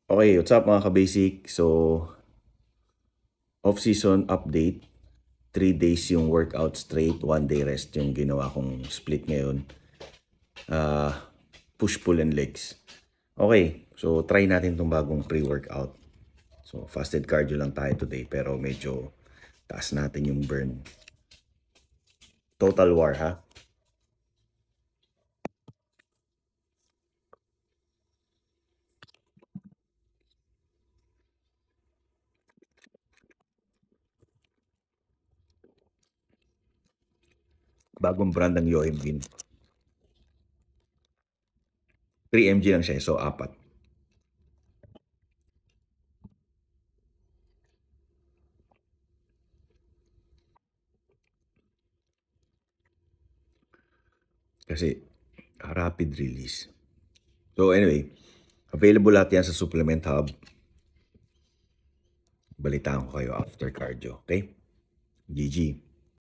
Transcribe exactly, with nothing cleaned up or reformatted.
Okay, what's up mga ka-basic? So, off-season update. Three days yung workout straight, one day rest yung ginawa kong split ngayon. Uh, push, pull, and legs. Okay, so try natin itong bagong pre-workout. So, fasted cardio lang tayo today pero medyo taas natin yung burn. Total war, ha? Bagong brand ng Yohimgin. three milligrams lang siya, so apat. Kasi rapid release. So anyway, available lahat yan sa Supplement Hub. Balitaan ko kayo after cardio, okay? G G.